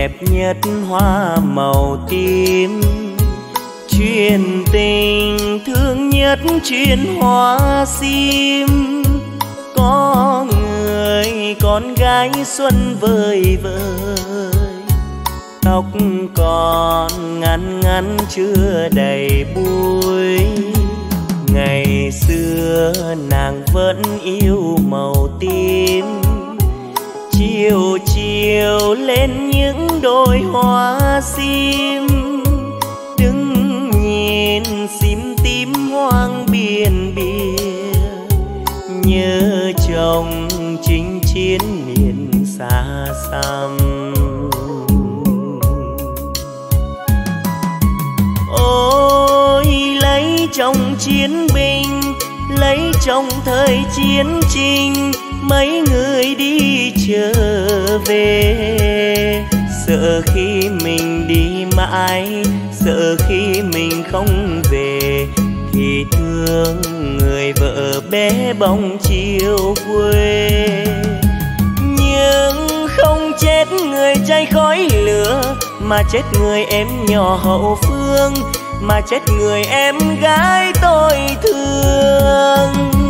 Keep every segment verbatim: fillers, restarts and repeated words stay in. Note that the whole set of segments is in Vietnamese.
đẹp nhất hoa màu tím, chuyện tình thương nhất chuyện hoa sim. Có người con gái xuân vời vợi, tóc còn ngắn ngắn chưa đầy búi. Ngày xưa nàng vẫn yêu màu tím, chiều chiều lên những đôi hoa sim. Đứng nhìn sim tím hoang biển bìa, nhớ chồng chinh chiến miền xa xăm. Ôi lấy chồng chiến binh, lấy chồng thời chiến tranh, mấy người đi trở về. Sợ khi mình đi mãi, sợ khi mình không về, thì thương người vợ bé bỏng chiều quê. Nhưng không chết người trai khói lửa, mà chết người em nhỏ hậu phương, mà chết người em gái tôi thương.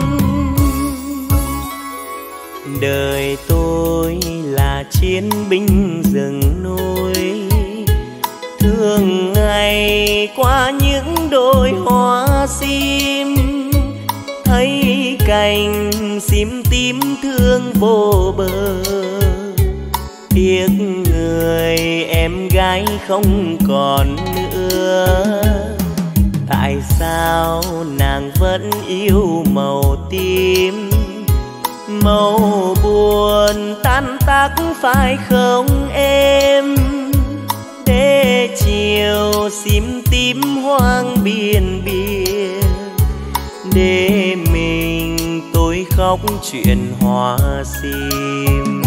Đời tôi là chiến binh rừng núi, thường ngày qua những đôi hoa sim. Thấy cành sim tím thương vô bờ, tiếc người em gái không còn nữa. Tại sao nàng vẫn yêu màu tím, màu buồn tan tác phải không em? Để chiều sim tím hoang biển bìa, để mình tôi khóc chuyện hoa sim.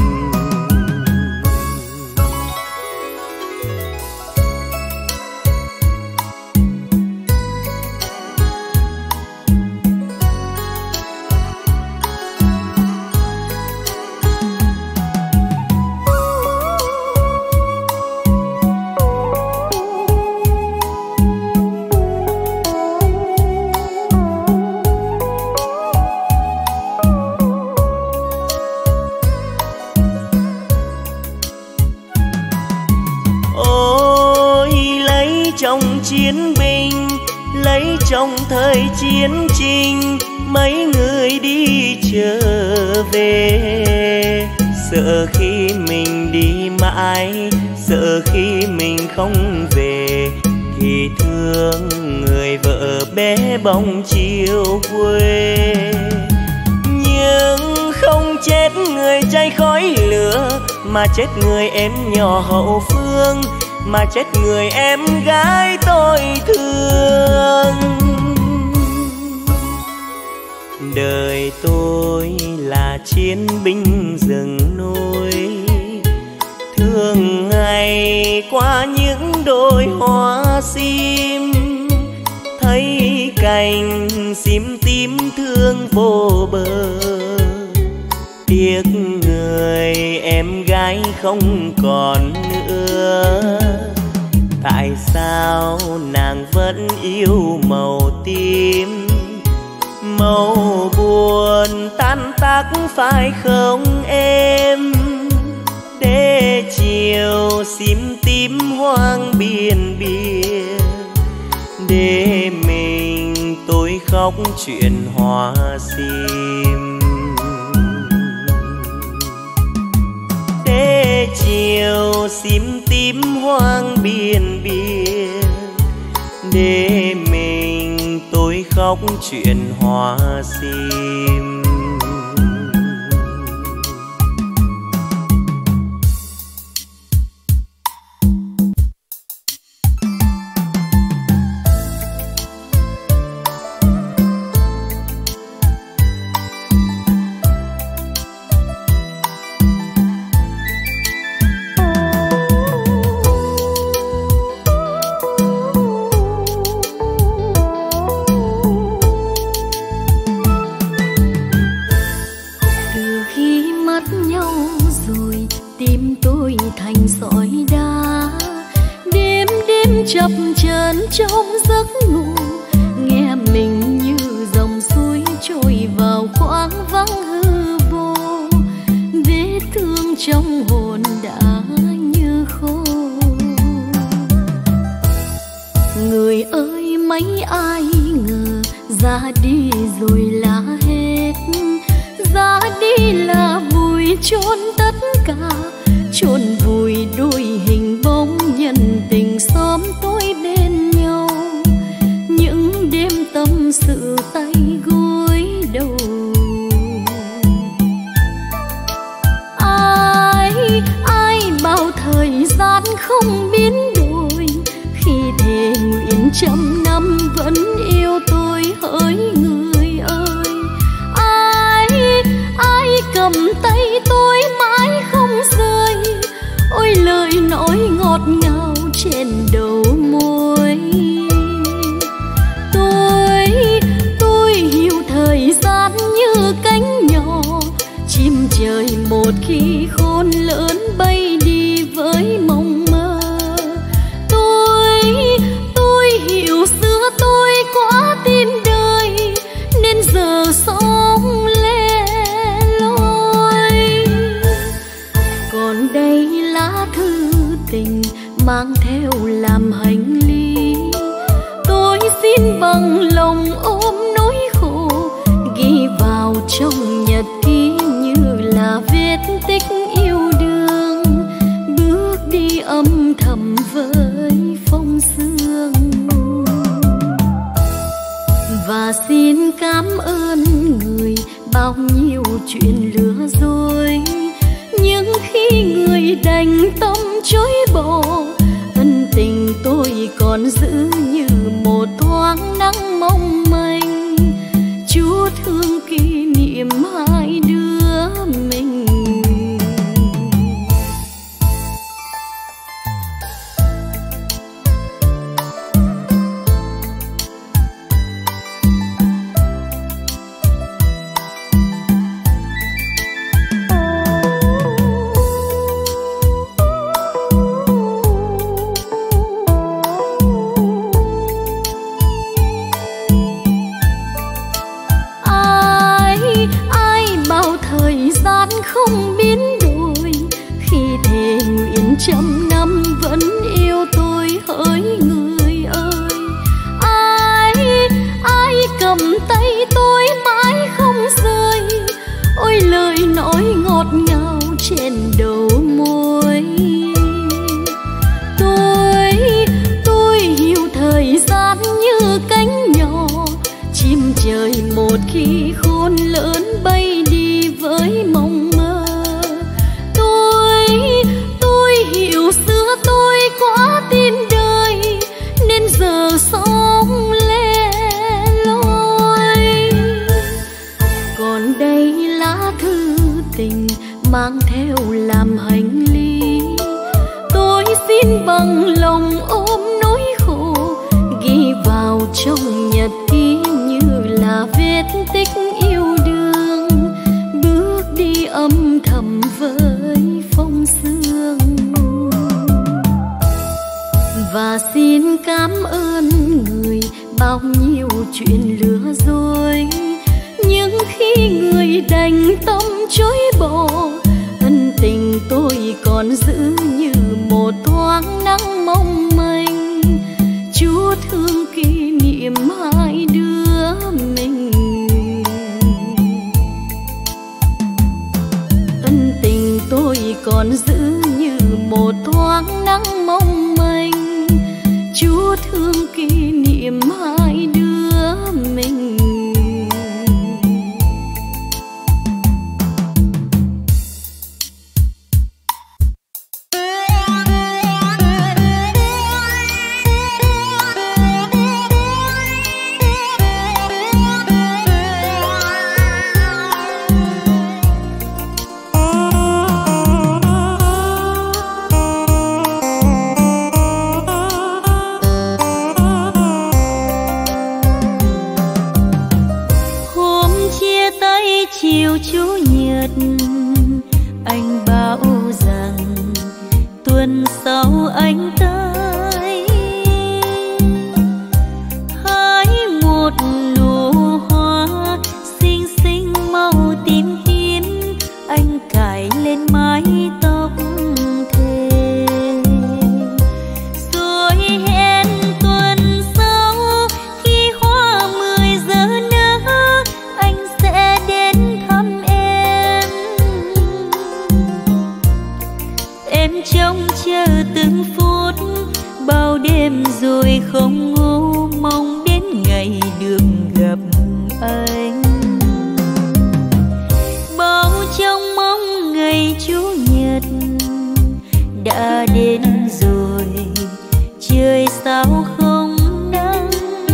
Chiến binh lấy chồng thời chiến tranh, mấy người đi trở về. Sợ khi mình đi mãi, sợ khi mình không về, thì thương người vợ bé bỏng chiều quê. Nhưng không chết người trai khói lửa, mà chết người em nhỏ hậu phương, mà chết người em gái tôi thương. Đời tôi là chiến binh rừng núi, thường ngày qua những đôi hoa sim. Thấy cành sim tím thương vô bờ, tiếc người em gái không còn nữa. Tại sao nàng vẫn yêu màu tím, màu buồn tan tác phải không em? Để chiều sim tím hoang biển bìa, để mình tôi khóc chuyện hoa sim. Để chiều sim tím hoang biển bìa, để mình tôi khóc chuyện hoa sim. Từ khi mất nhau rồi tim tôi thành sỏi đá, chập chờn trong giấc ngủ, nghe mình như dòng suối trôi vào khoáng vắng hư vô. Vết thương trong hồn đã như khô. Người ơi mấy ai ngờ ra đi rồi là hết, ra đi là vùi chôn tất cả, chôn vùi đôi hình bóng nhân tình xóm tối bên nhau. Những đêm tâm sự tay gối đầu, ai ai bao thời gian không biến đổi, khi thề nguyện trăm năm vẫn yêu tôi hỡi người ơi. Ai ai cầm tay tôi mãi không rời, ôi lời nói ngọt ngào trên đầu môi. Tôi tôi hiểu thời gian như cánh nhỏ, chim trời một khi khôn lớn bay đi với mộng mơ. Tôi tôi hiểu xưa tôi quá tin đời, nên giờ sống lẻ loi. Còn đây lá thư tình mang theo làm hành lý, tôi xin bằng lòng ôm nỗi khổ, ghi vào trong nhật ký như là vết tích yêu đương, bước đi âm thầm với phong sương. Và xin cảm ơn người bao nhiêu chuyện lừa dối, nhưng khi người đành tâm chối bỏ, ân tình tôi còn giữ như một thoáng nắng mong manh, chút thương kỷ niệm hai đứa mình. Không biến đổi, khi thề nguyện trăm năm vẫn yêu tôi hỡi người ơi. Ai ai cầm tay tôi mãi không rời, ôi lời nói ngọt ngào trên đầu môi. Tôi tôi hiểu thời gian như cánh nhỏ, chim trời một khi khôn lớn bay đi với mộng mơ. Tôi tôi hiểu xưa tôi quá tin đời, nên giờ sống lẻ loi. Còn đây lá thư tình mang theo làm hành lý, tôi xin bằng lòng ôm nỗi khổ, ghi vào trong nhật ký như là vết tích yêu đương, bước đi âm thầm với phong sương. Và xin cảm ơn người bao nhiêu chuyện lừa dối, nhưng khi người đành tâm chối bỏ, ân tình tôi còn giữ như một thoáng nắng mong manh, chút thương kỷ niệm hai đứa mình. Ân tình tôi còn giữ như một thoáng nắng mong manh, chút thương kỷ niệm hai đứa mình. Chiều chủ nhật anh bảo rằng tuần sau anh tới, đã đến rồi, trời sao không nắng,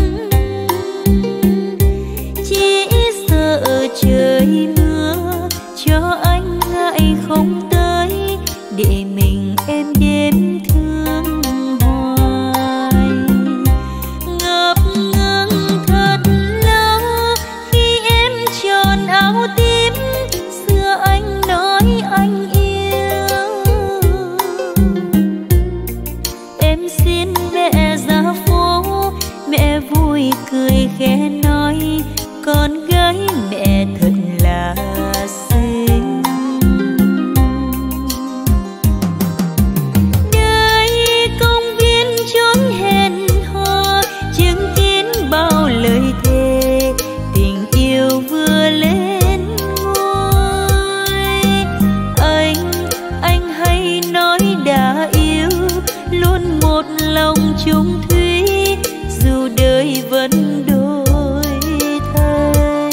chỉ sợ trời mưa cho anh ngại không tới, để mình em đêm thương hoài. Ngập ngừng thật lâu khi em tròn áo tím, xưa anh nói anh yêu. Em xin mẹ ra phố, mẹ vui cười khẽ nói con gái mẹ thật là xinh. Đây công viên chốn hẹn hò, chứng kiến bao lời thề, tình yêu vừa lên ngôi. Anh, anh hay nói đã yêu, luôn một lòng chung thủy, dù đời vẫn đổi thay.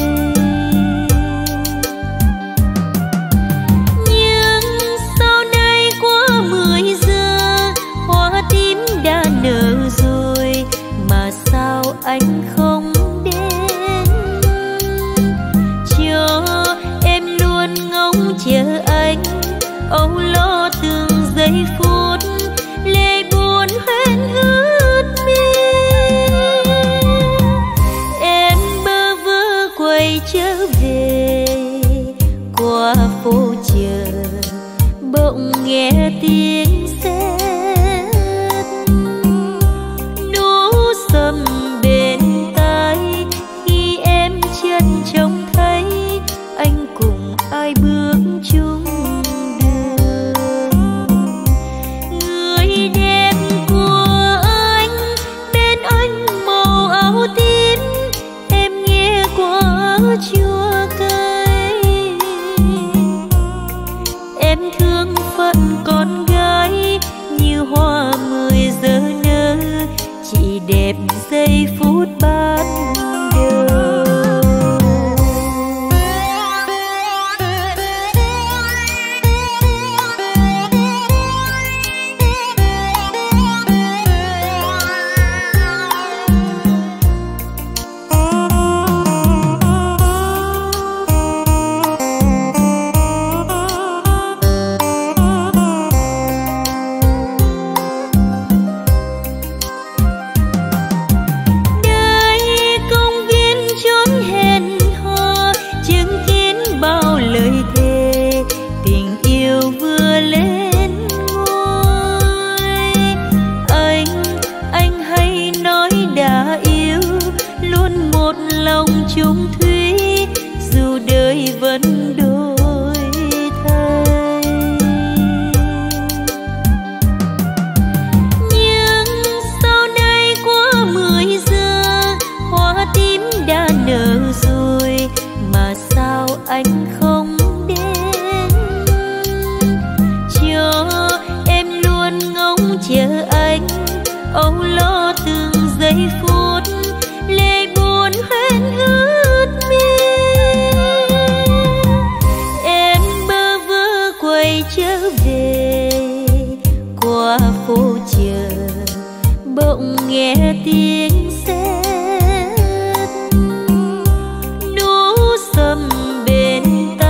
Nhưng sau đây qua mười giờ, hoa tím đã nở rồi, mà sao anh không đến? Cho em luôn ngóng chờ anh, âu lo từng giây phút, lệ buồn hoen ướt mi. Em bơ vơ quay trở về qua phố chờ, bỗng nghe tiếng sét nú sầm bên tai, khi em chân trông thấy anh cùng ai bước chung đường. Người đẹp của anh bên anh màu áo tím, em nghe qua chua cay. Em thương phận con gái như hoa mười giờ nở, chỉ đẹp giây phút ban đầu. Chung thủy, dù đời vẫn đổi thay. Nhưng sau đây qua mười giờ, hoa tím đã nở rồi, mà sao anh không đến? Cho em luôn ngóng chờ anh, âu lo từng giây phút, lệ buồn hoen ướt mi. Em bơ vơ quay trở về qua phố chờ, bỗng nghe tiếng sét nú sầm bên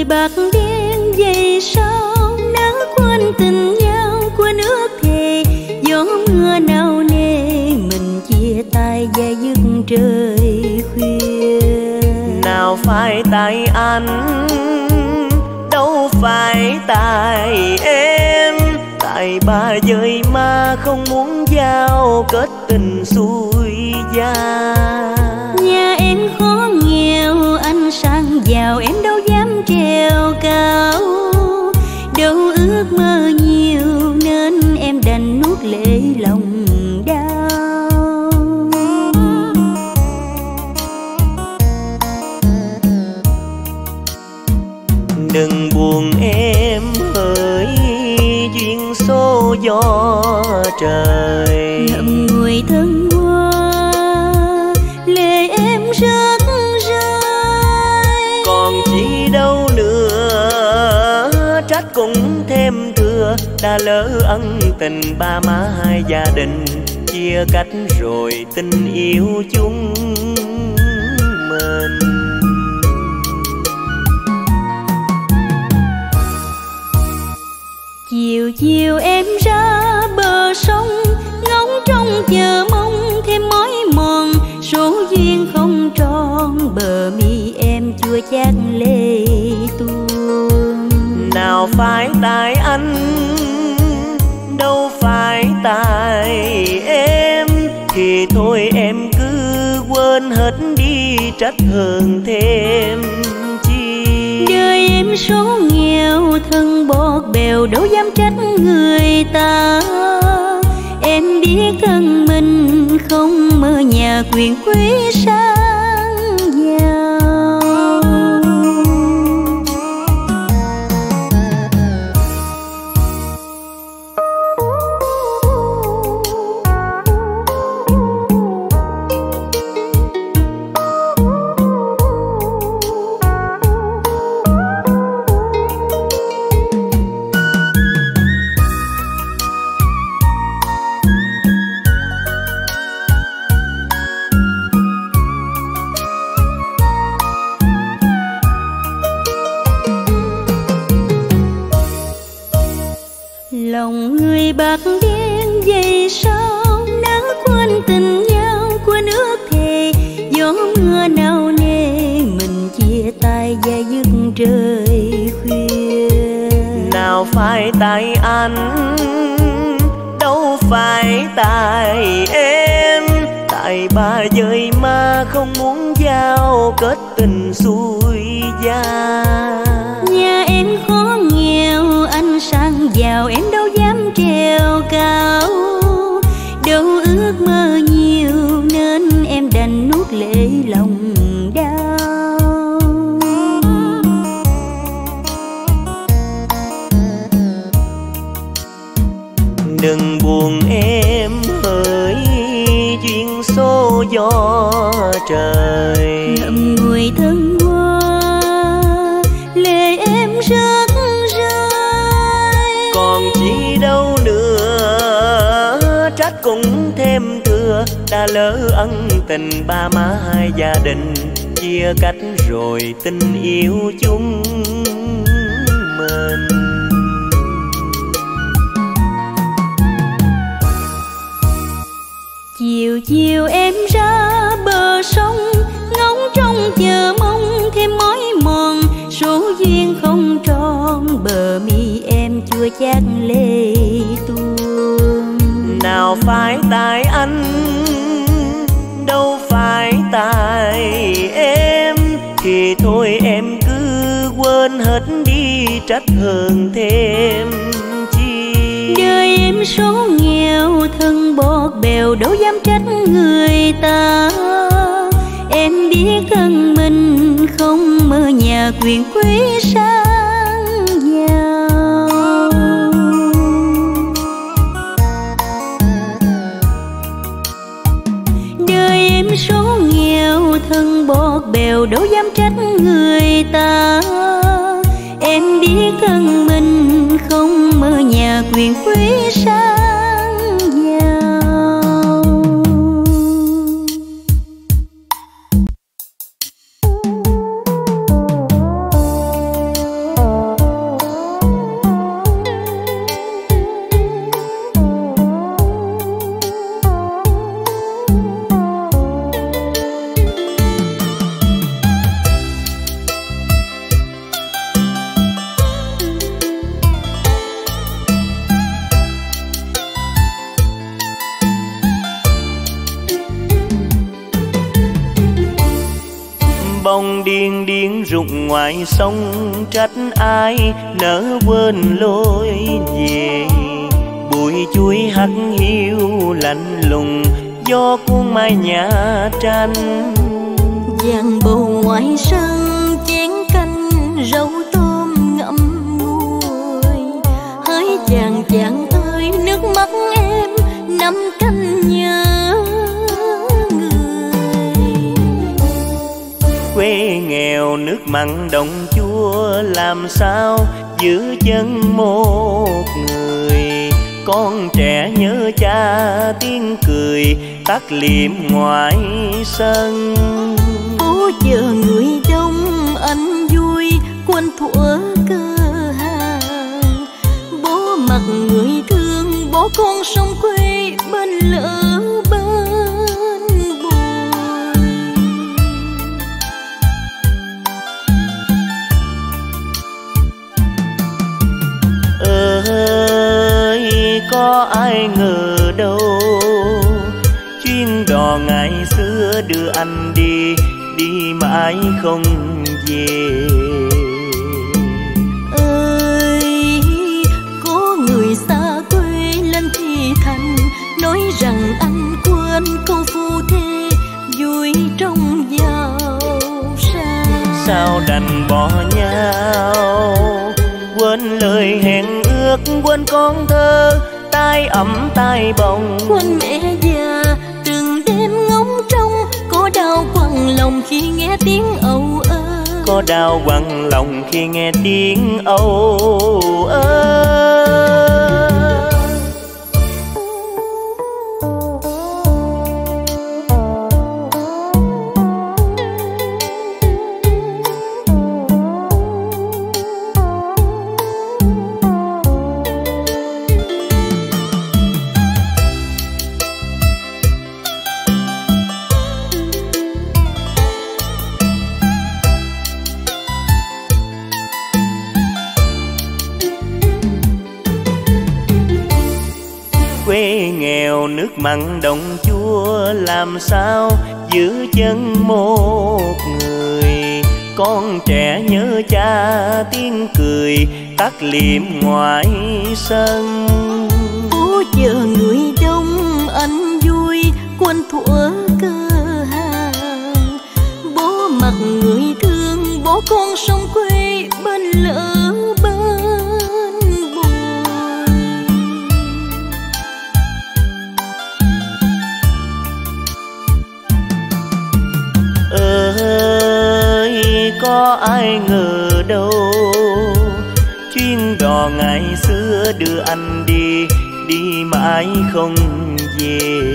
người bạc đen vậy sao nỡ quên tình nhau, quên ước thề gió mưa nào nề mình chia tay và giấc trời khuya. Nào phải tại anh, đâu phải tại em, tại ba dời mà không muốn giao kết tình xuôi gia. Nhà em khó nghèo anh sang giàu em đâu dám trèo cao, đâu ước mơ nhiều nên em đành nuốt lệ lòng đau. Đừng buồn em hỡi duyên số gió trời, ngậm ngùi thân qua lệ em rớt rơi. còn chi đâu nữa trách cũng thêm thừa, đã lỡ ân tình ba má hai gia đình, chia cách rồi tình yêu chúng mình. Chiều chiều em ra bờ sông ngóng trông chờ mong thêm mối mòn, số duyên không tròn bờ mi em chua chát lệ tuôn. Nào phải tại anh, đâu phải tại em, thì thôi em cứ quên hết đi trách hơn thêm chi. Đời em số nghèo thân bọt bèo đâu dám trách người ta, em biết thân mình không mơ nhà quyền quý sang giàu. Lòng người bạc đen vậy sao nỡ quên tình nhau, quên ước thề gió mưa nào nề mình chia tay và giấc trời khuya. Nào phải tại anh, đâu phải tại em, tại ba dời mà không muốn giao kết tình xuôi gia. Nhà em khó nghèo anh sang giàu em đâu dám trèo cao, đâu ước mơ nhiều nên em đành nuốt lệ lòng đau. Đừng buồn em hỡi duyên số gió trời, ngậm ngùi thân qua lệ em rớt rơi. còn chi đâu nữa trách cũng thêm thừa, đã lỡ ân tình ba má hai gia đình, chia cách rồi tình yêu chúng mình. Chiều chiều em ra bờ sông ngóng trông chờ mong thêm mối mòn, số duyên không tròn bờ mi em chua chát lệ tuôn. Nào phải tại anh, đâu phải tại em, thì thôi em cứ quên hết đi trách hơn thêm chi. Đời em số nghèo thân bọt bèo đâu dám trách người ta, em biết thân mình không mơ nhà quyền quý sang giàu. Đời em số nghèo thân bọt bèo đâu dám trách người ta, em biết thân mình không mơ nhà quyền quý sang giàu. nhục ngoài sông trách ai nỡ quên lối về. Bụi chuối hắt hiu lạnh lùng gió cuốn mái nhà tranh. Vàng bầu ngoài sân chén canh rau tôm ngậm ngùi. Hỡi chàng chàng ơi nước mắt em nắm canh nhớ người. Quê nghèo nước mặn đồng chua làm sao giữ chân một người. Con trẻ nhớ cha tiếng cười tắt liệm ngoài sân. Bố chờ người đông anh vui quên thuở cơ hàng. Bố mặc người thương bố con sông quê bên lỡ bên buồn. Ơi có ai ngờ đâu chuyến đò ngày xưa đưa anh đi, đi mãi không về. Ơi có người xa quê lên thì thành nói rằng anh quên câu phu thê vui trong giàu sang. Sao đành bỏ nhau quên lời hẹn ước, quên con thơ tai ấm tai bồng. Quên mẹ già từng đêm ngóng trông, có đau quặn lòng khi nghe tiếng âu ơ. Có đau quặn lòng khi nghe tiếng âu ơ. Quê nghèo nước mặn đồng chua làm sao giữ chân một người. Con trẻ nhớ cha tiếng cười tắt liệm ngoài sân. Bố chờ người đông anh vui quên thuở cơ hàng. Bố mặc người thương bố con sông quê bên lỡ bên buồn. Ơi có ai ngờ đâu chuyến đò ngày xưa đưa anh đi, đi mãi không về.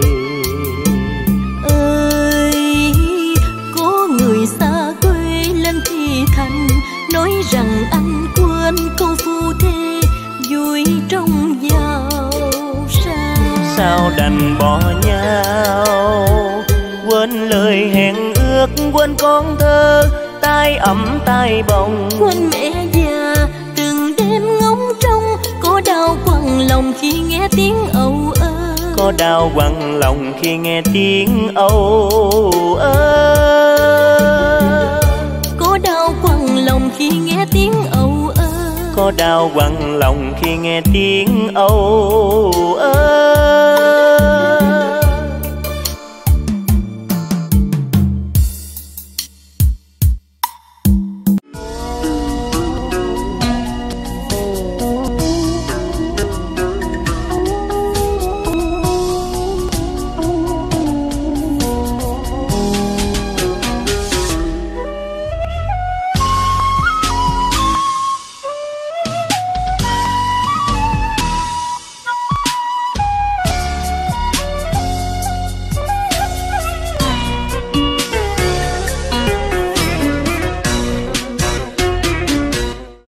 Ơi có người xa quê lên thì thành nói rằng anh quên câu phu thê vui trong giàu sang. Sao đành bỏ nhau quên lời hẹn ước, quên con thơ tai ấm tai bồng. Quên mẹ già từng đêm ngóng trông, có đau quặn lòng khi nghe tiếng âu ơ. Có đau quặn lòng khi nghe tiếng âu ơ. Có đau quặn lòng khi nghe tiếng âu ơ. Có đau quặn lòng khi nghe tiếng âu ơ.